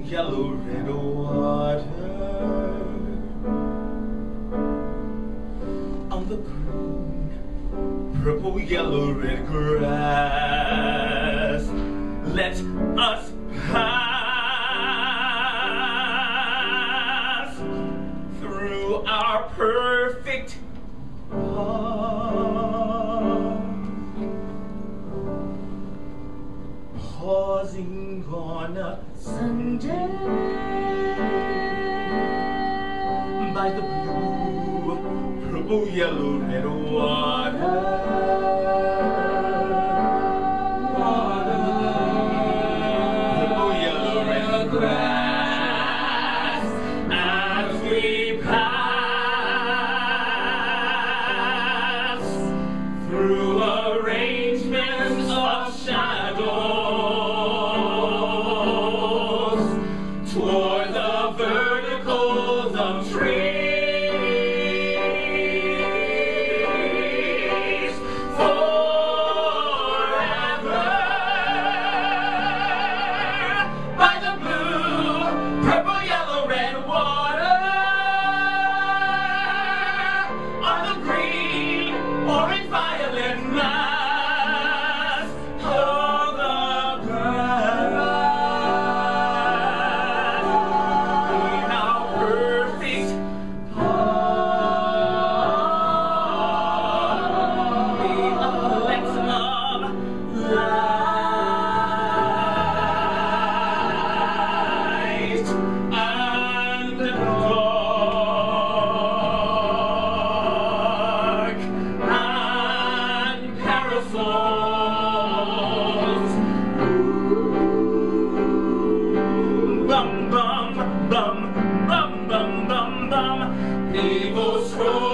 yellow, red water on the green, purple, yellow, red grass. Let us pass through our perfect heart, pausing on a Sunday by the blue, purple, yellow, red water. Purple, yellow, red grass. As we pass through arrangements of shadows toward the verticals of trees, forever by the blue, purple, yellow, red water, on the green, orange, violet mass of the grass. In our perfect heart, the elixir of light and dark and parasols. Bum bum bum bum bum bum bum. Evil stroll.